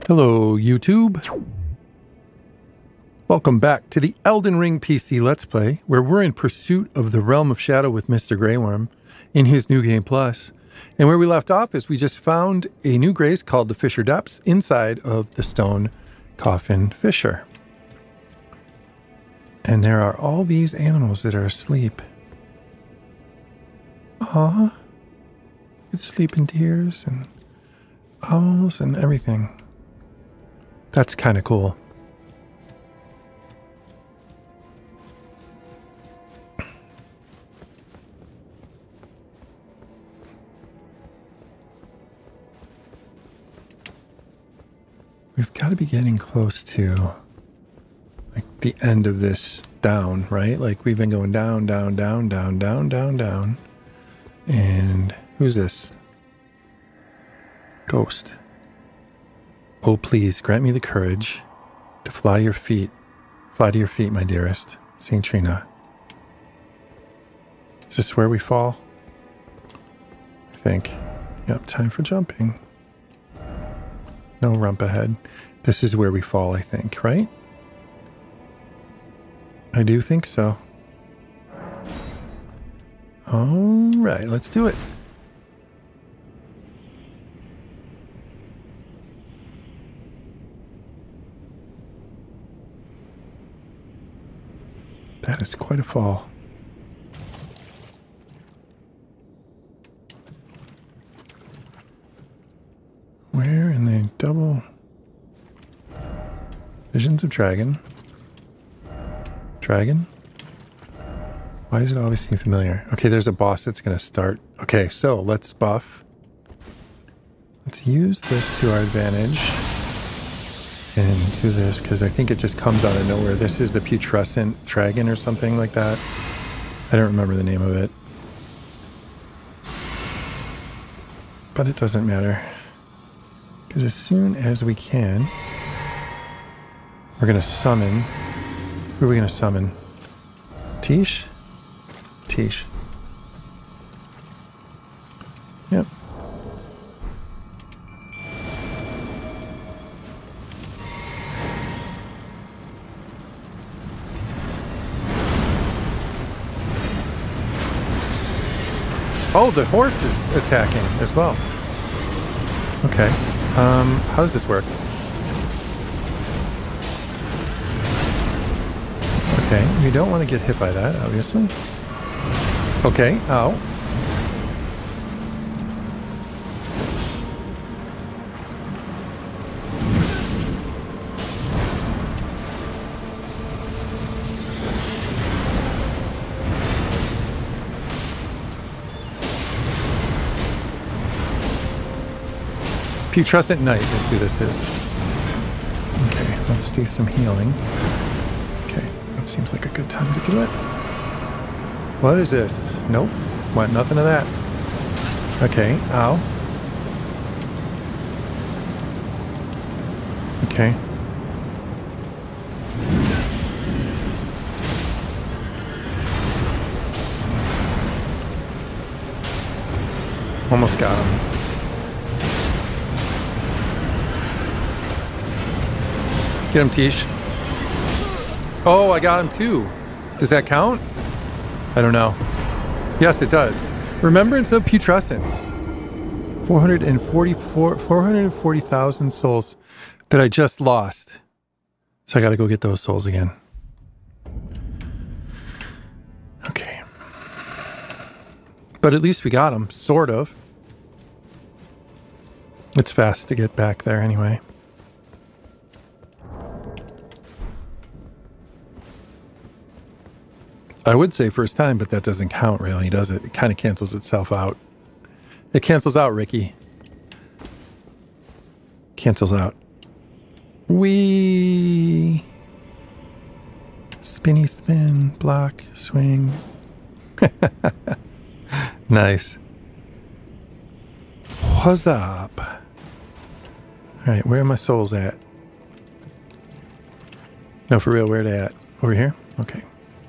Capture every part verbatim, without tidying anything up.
Hello, YouTube. Welcome back to the Elden Ring P C Let's Play, where we're in pursuit of the Realm of Shadow with Mister Grey Worm in his New Game Plus. And where we left off is we just found a new grace called the Fissure Depths inside of the Stone Coffin Fissure. And there are all these animals that are asleep. Aww. With sleeping deers and owls and everything. That's kind of cool. We've got to be getting close to like the end of this down, right? Like we've been going down, down, down, down, down, down, down. And who's this? Ghost. Oh, please grant me the courage to fly your feet. Fly to your feet, my dearest. Saint Trina. Is this where we fall? I think. Yep, time for jumping. No rump ahead. This is where we fall, I think, right? I do think so. All right, let's do it. That is quite a fall. Where in the double visions of dragon? Dragon? Why does it always seem familiar? Okay, there's a boss that's going to start. Okay, so let's buff. Let's use this to our advantage. And do this, because I think it just comes out of nowhere. This is the putrescent dragon or something like that. I don't remember the name of it. But it doesn't matter. Because as soon as we can, we're going to summon. Who are we going to summon? Tish? Tish. Yep. Oh, the horse is attacking as well. Okay. Um, how does this work? Okay, you don't want to get hit by that, obviously. Okay, ow. Putrescent Knight is who this is. Okay, let's do some healing. Okay, that seems like a good time to do it. What is this? Nope. What? Nothing of that. Okay, ow. Okay. Almost got him. Get him, Tish. Oh, I got him too. Does that count? I don't know. Yes, it does. Remembrance of Putrescence. four hundred forty-four, four hundred forty thousand souls that I just lost. So I got to go get those souls again. Okay. But at least we got them, sort of. It's fast to get back there anyway. I would say first time, but that doesn't count really, does it? It kind of cancels itself out. It cancels out, Ricky. Cancels out. Wee. Spinny spin, block, swing. Nice. What's up? All right, where are my souls at? No, for real, where are they at? Over here? Okay.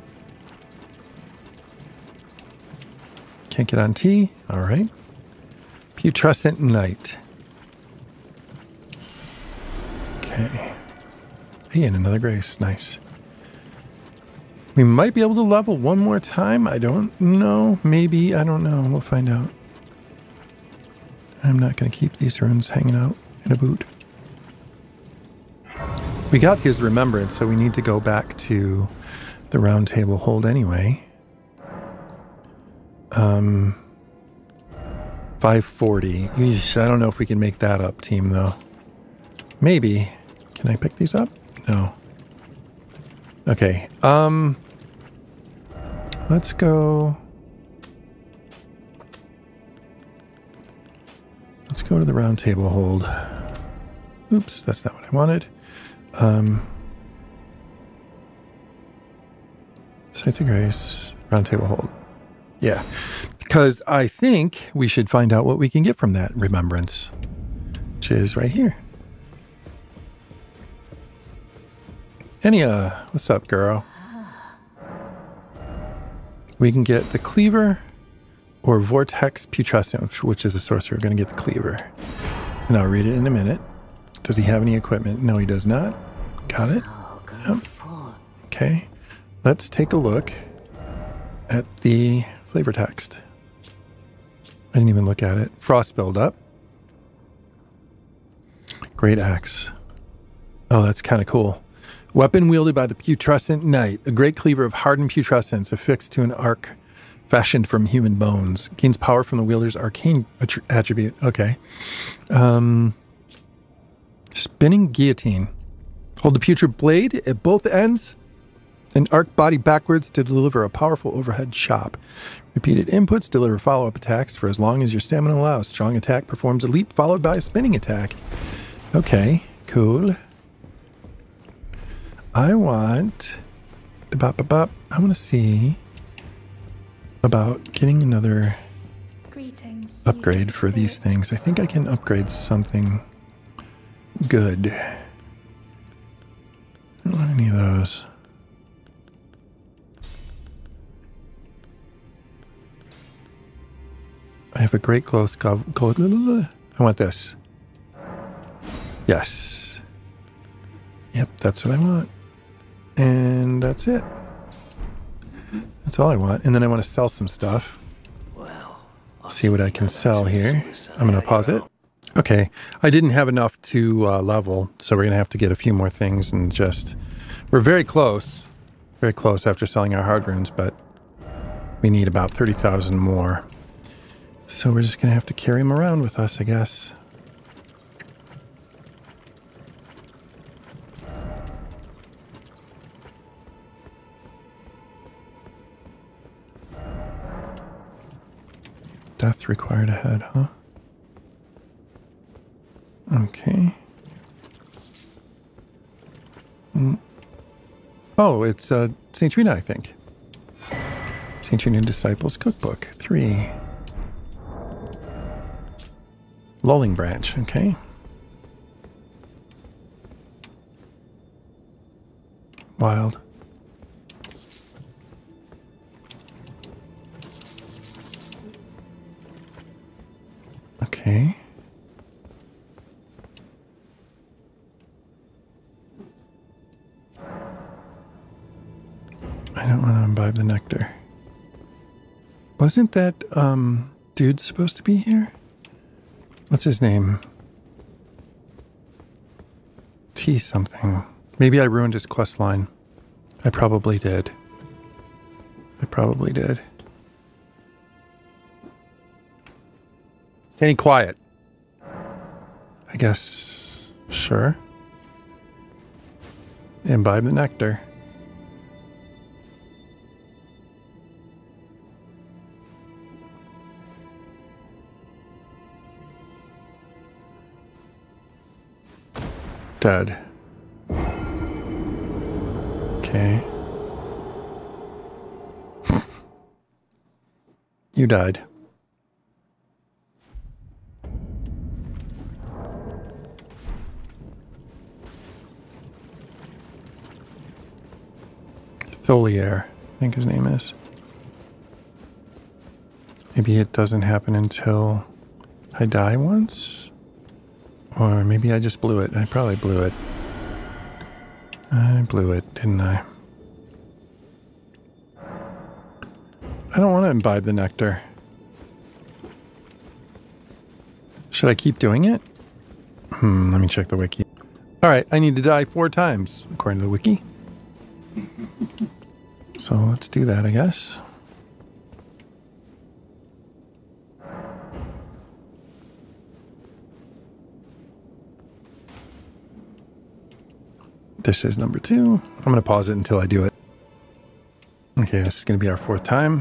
Can't get on T. All right. Putrescent Knight. Okay. Hey, and another grace. Nice. We might be able to level one more time. I don't know. Maybe. I don't know. We'll find out. I'm not going to keep these runes hanging out in a boot. We got his remembrance, so we need to go back to the round table hold anyway. Um, five forty. Eesh, I don't know if we can make that up, team, though. Maybe. Can I pick these up? No. Okay. Um, let's go. Let's go to the round table hold. Oops, that's not what I wanted. Um, Sites of Grace, round table hold. Yeah, because I think we should find out what we can get from that remembrance, which is right here. Enya, what's up, girl? We can get the Cleaver or Vortex Putrescent, which is a sorcerer. We're going to get the Cleaver. And I'll read it in a minute. Does he have any equipment? No, he does not. Got it. Yep. Okay. Let's take a look at the flavor text. I didn't even look at it. Frost buildup. Great axe. Oh, that's kind of cool. Weapon wielded by the Putrescent Knight. A great cleaver of hardened putrescence affixed to an arc fashioned from human bones. Gains power from the wielder's arcane attribute. Okay. Um, spinning guillotine. Hold the putrid blade at both ends and arc body backwards to deliver a powerful overhead chop. Repeated inputs deliver follow-up attacks for as long as your stamina allows. Strong attack performs a leap followed by a spinning attack. Okay, cool. I want... Bop, bop, bop. I want to see about getting another Greetings, upgrade for these things. I think I can upgrade something good. I don't want any of those. I have a great glow skull. I want this. Yes. Yep, that's what I want. And that's it. That's all I want. And then I want to sell some stuff. Well, see what I can sell here. I'm going to pause it. Okay. I didn't have enough to uh, level, so we're going to have to get a few more things and just... We're very close. Very close after selling our hard runes, but we need about thirty thousand more. So we're just going to have to carry them around with us, I guess. Death required ahead, huh? Okay. Mm. Oh, it's uh, Saint Trina, I think. Saint Trina Disciples Cookbook, three. Lulling Branch, okay. Wild. Okay. I don't want to imbibe the nectar. Wasn't that um, dude supposed to be here? What's his name? T something. Maybe I ruined his quest line. I probably did. I probably did. Staying quiet. I guess, sure. Imbibe the nectar. Dead. Okay. You died. Tholier, I think his name is. Maybe it doesn't happen until I die once? Or maybe I just blew it. I probably blew it. I blew it, didn't I? I don't want to imbibe the nectar. Should I keep doing it? Hmm, let me check the wiki. All right, I need to die four times, according to the wiki. So let's do that, I guess. This is number two. I'm going to pause it until I do it. Okay, this is going to be our fourth time.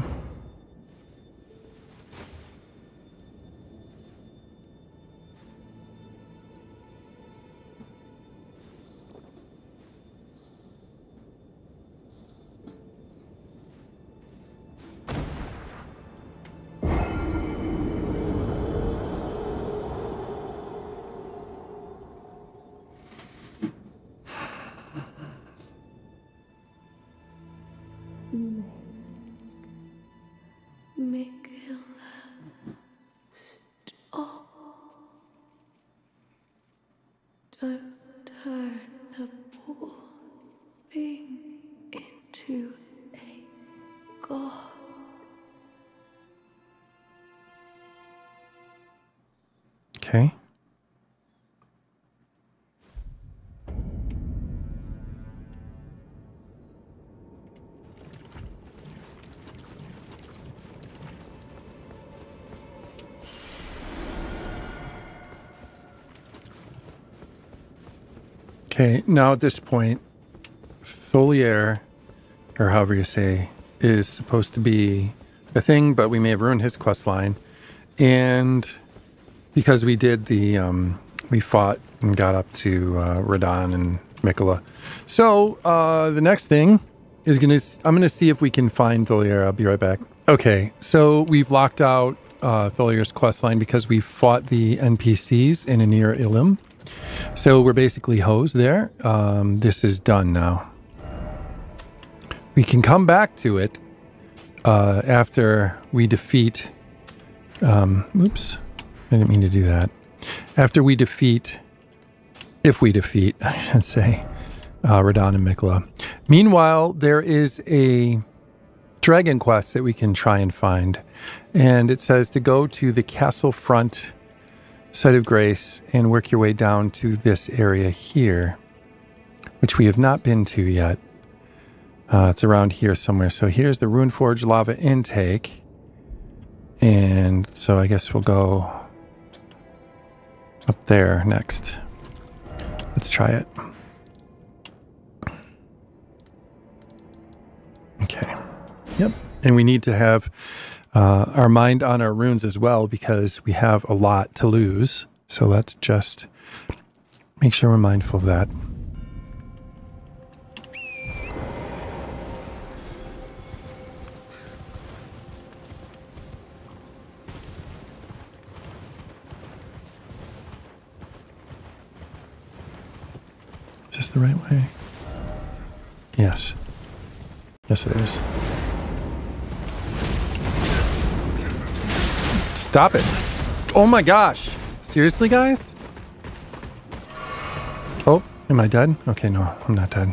Don't turn the poor thing into a god. Okay. Okay, now at this point, Tholier, or however you say, is supposed to be a thing, but we may have ruined his quest line. And because we did the, um, we fought and got up to uh, Radahn and Miquella. So uh, the next thing is going to, I'm going to see if we can find Tholier. I'll be right back. Okay, so we've locked out uh, Tholier's quest line because we fought the N P Cs in Anir Ilim. So we're basically hosed there. Um, this is done now. We can come back to it uh, after we defeat... Um, oops, I didn't mean to do that. After we defeat... If we defeat, I should say, uh, Radahn and Miquella. Meanwhile, there is a dragon quest that we can try and find. And it says to go to the castle front Site of Grace and work your way down to this area here, which we have not been to yet. Uh, it's around here somewhere. So here's the Runeforge lava intake. And so I guess we'll go up there next. Let's try it. Okay. Yep. And we need to have Uh, our mind on our runes as well, because we have a lot to lose. So let's just make sure we're mindful of that. Is this the right way? Yes. Yes, it is. Stop it. Oh my gosh. Seriously, guys? Oh, am I dead? Okay, no, I'm not dead.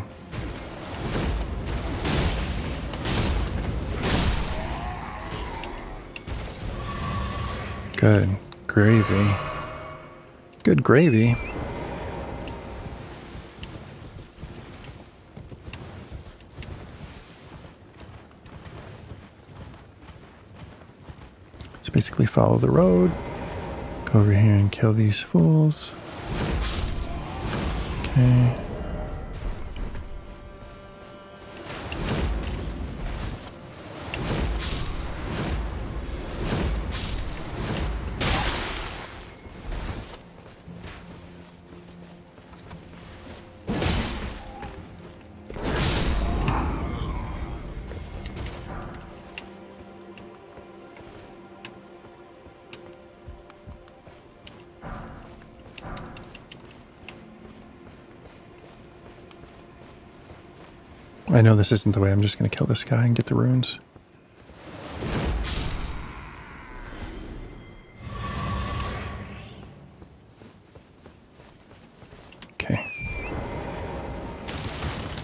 Good gravy. Good gravy. Basically follow the road, go over here and kill these fools. Okay. I know this isn't the way. I'm just going to kill this guy and get the runes. Okay.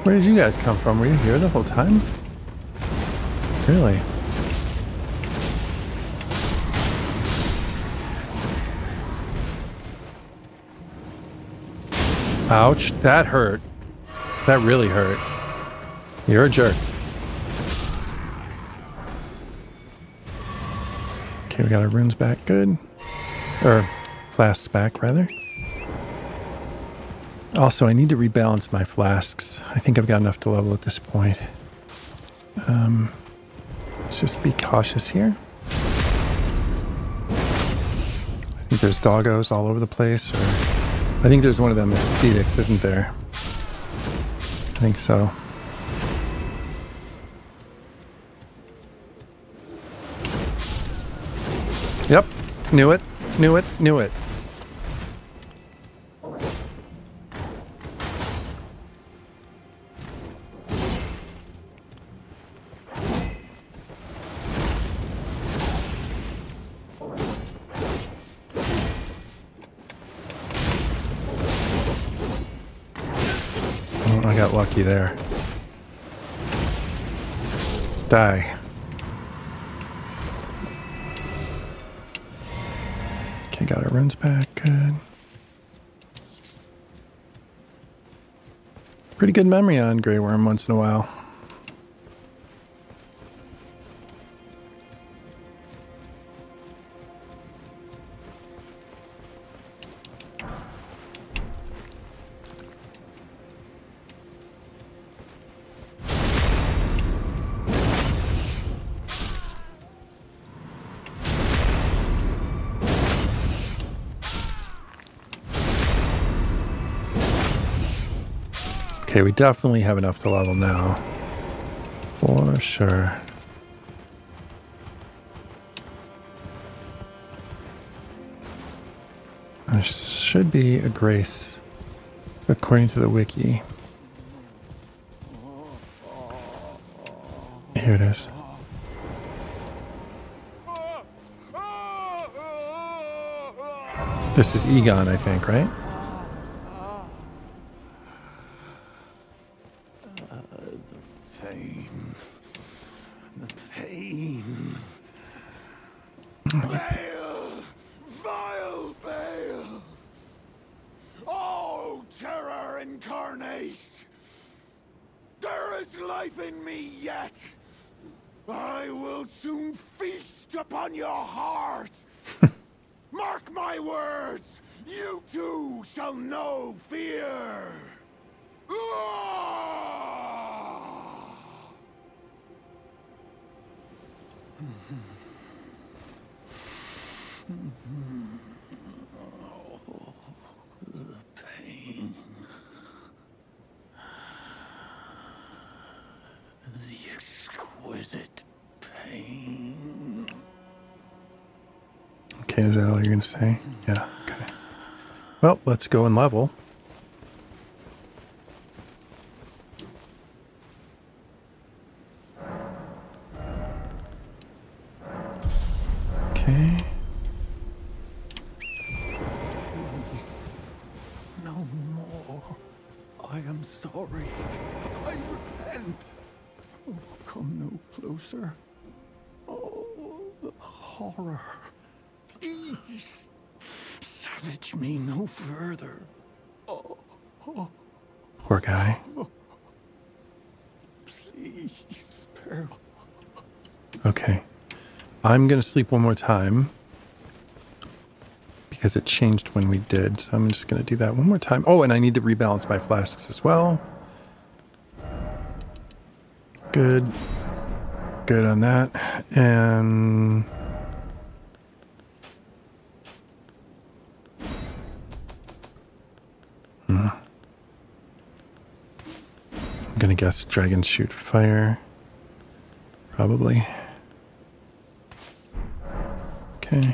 Where did you guys come from? Were you here the whole time? Really? Ouch, that hurt. That really hurt. You're a jerk. Okay, we got our runes back, good. Or flasks back, rather. Also, I need to rebalance my flasks. I think I've got enough to level at this point. Um, let's just be cautious here. I think there's doggos all over the place, or I think there's one of them that's Cedix, isn't there? I think so. Yep, knew it, knew it, knew it. I got lucky there. Die. Okay, got our runes back. Good. Pretty good memory on Grey Worm once in a while. Okay, we definitely have enough to level now. For sure. There should be a grace, according to the wiki. Here it is. This is Egon, I think, right? Bale! Vile Bale! Oh, terror incarnate! There is life in me yet! I will soon feast upon your heart! Mark my words! You too shall know fear! Oh, the pain. The exquisite pain. Okay, is that all you're going to say? Yeah, okay. Well, let's go and level. Okay. Please, no more. I am sorry. I repent. Oh, come no closer. Oh, the horror. Please, savage me no further. Oh, oh. Poor guy. Please spare. Okay. I'm going to sleep one more time because it changed when we did. So I'm just going to do that one more time. Oh, and I need to rebalance my flasks as well. Good. Good on that. And hmm. I'm going to guess dragons shoot fire. Probably. Okay.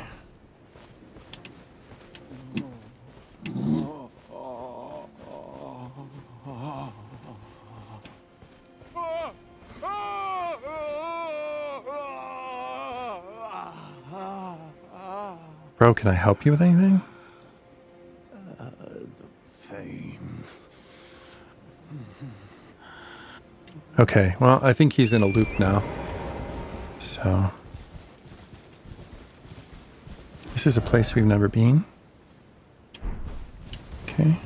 Bro, can I help you with anything? Uh, the pain. Okay, well, I think he's in a loop now. So, this is a place we've never been. Okay.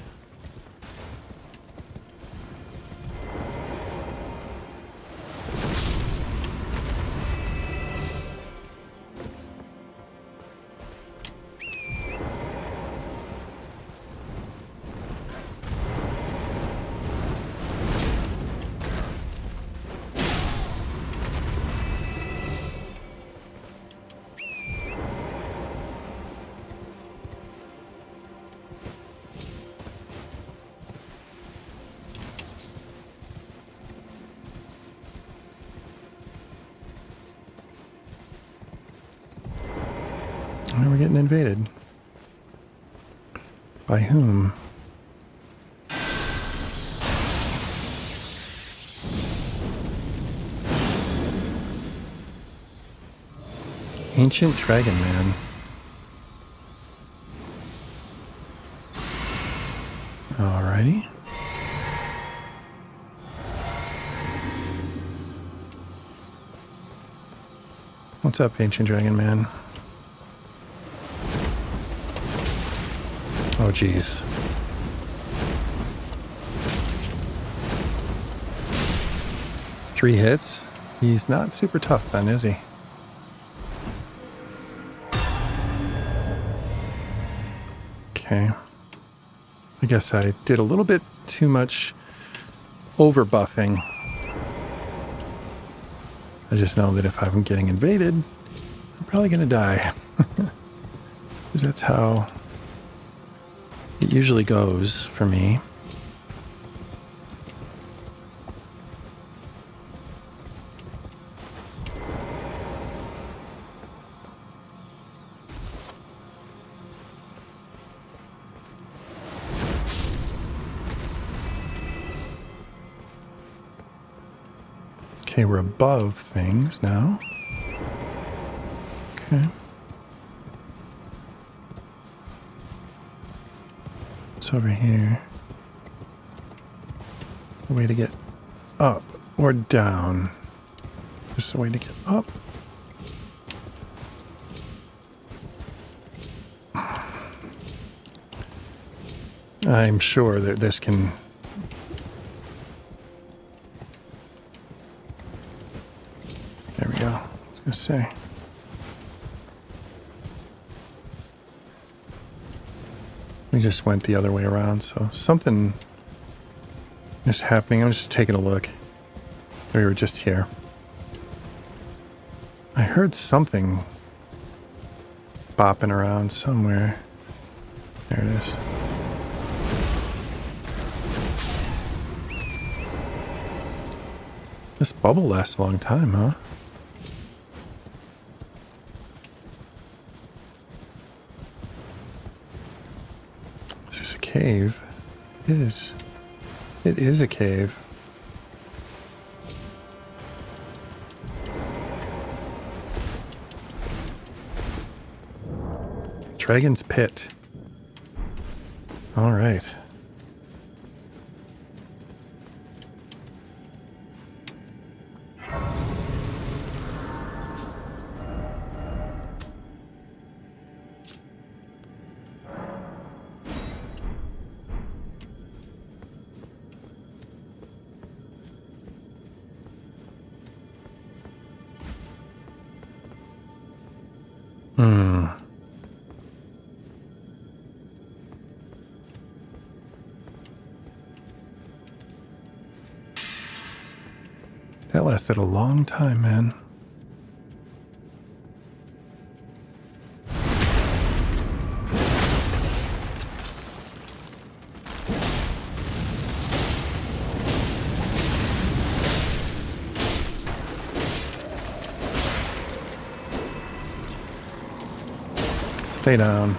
We're getting invaded. By whom? Ancient Dragon Man. Alrighty. What's up, Ancient Dragon Man? Oh, geez. Three hits? He's not super tough then, is he? Okay. I guess I did a little bit too much over buffing. I just know that if I'm getting invaded, I'm probably going to die. Because that's how it usually goes for me. Okay, we're above things now. Okay. What's over here? A way to get up or down. Just a way to get up. I'm sure that this can... There we go. I was gonna say. We just went the other way around, so something is happening. I'm just taking a look. We were just here. I heard something bopping around somewhere. There it is. This bubble lasts a long time, huh? Is this a cave? It is. It is a cave. Dragon's Pit. All right. Hmm. That lasted a long time, man. Stay down.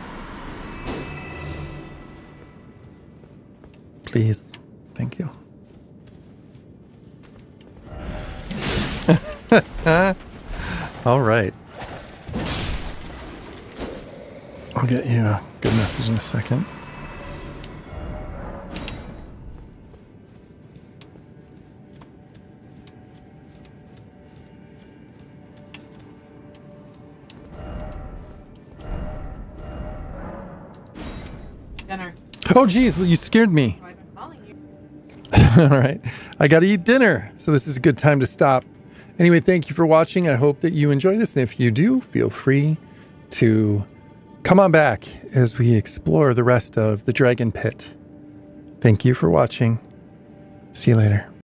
Please. Thank you. All right. I'll get you a good message in a second. Oh, geez, you scared me. I've been calling you. All right. I got to eat dinner, so this is a good time to stop. Anyway, thank you for watching. I hope that you enjoy this. And if you do, feel free to come on back as we explore the rest of the Dragon Pit. Thank you for watching. See you later.